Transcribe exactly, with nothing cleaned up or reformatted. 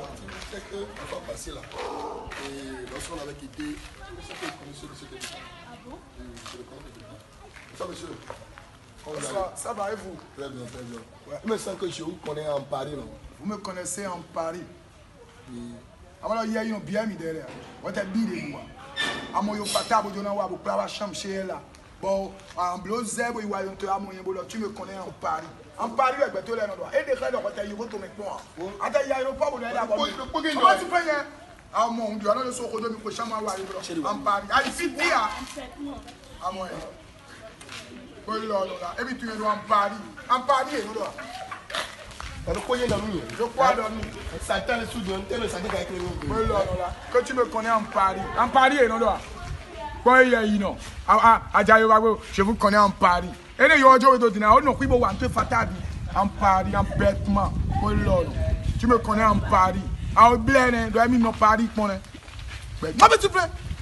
C'est que la fois passée là, et lorsqu'on avait quitté, c'est que monsieur de cette émission. Ah bon? Je le connais. Ça, monsieur. Ça, ça va et vous? Très bien, très bien. Ouais. Il me semble que je vous connais en Paris, non? Vous me connaissez en Paris. Alors, il y a une bien mis derrière. What a bid de moi. À mon yo patabo, je n'ai pas pour la chambre chez elle là. Bon, en bleu zèbre, il y a un peu à mon yébo, tu me connais en Paris. En Paris, avec toi, là, et des rêves, on va te mettre moi. Attends, il y a un peu de la bonne. Comment tu fais? Ah mon Dieu, alors le soir, on peut chambre en Paris. Ah, il fit dire. Ah, moi. Bon, là, là. Et puis tu es en Paris. En Paris, nous là. Je crois dans nous. Je crois dans nous. Ça t'a le sous de un tel, ça dit avec le bon, là, là. Que tu me connais en Paris. En Paris, non là. Bon, il y a non. Ah, ah, je vous connais en Paris. Et les gens qui disent, on ne peut pas entrer fatali. En Paris, en bêtement. Bon, là, tu me connais en Paris. Ah, au blé, doit être mis en Paris, mon. Moi, s'il te plaît.